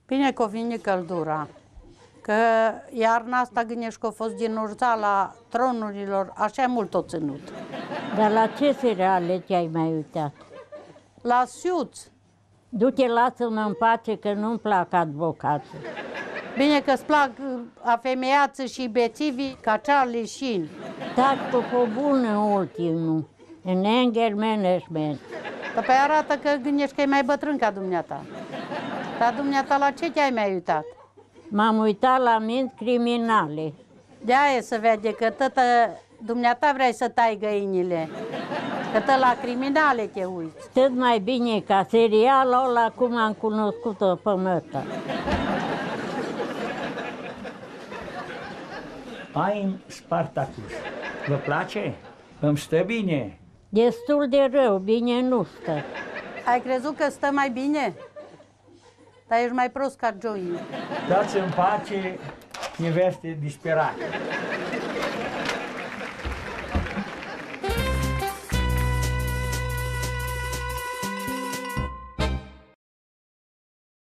Bine că vine căldura, că iarna asta gândești că a fost din urzala tronurilor, așa mult o ținut. Dar la ce seriale te-ai mai uitat? La Siuț. Du-te, lasă-mă în pace că nu-mi plac advocații. Bine că îți plac afemeiață și bețivii ca Charlie Sheen. Taci cu bună ultimul, în anger management. Dar pe arată că gândești că e mai bătrân ca dumneata. Dar dumneata la ce te-ai mai uitat? M-am uitat la minți criminale. De-aia se vede că tătă dumneata vrei să tai găinile. Că tă la criminale te uiți. Tot mai bine ca serialul ăla cum am cunoscut-o pe măta. I'm Spartacus. Vă place? Îmi stă bine? Destul de rău, bine nu stă. Ai crezut că stă mai bine? Dar ești mai prost ca Joey. Dați în pace, neveste disperate.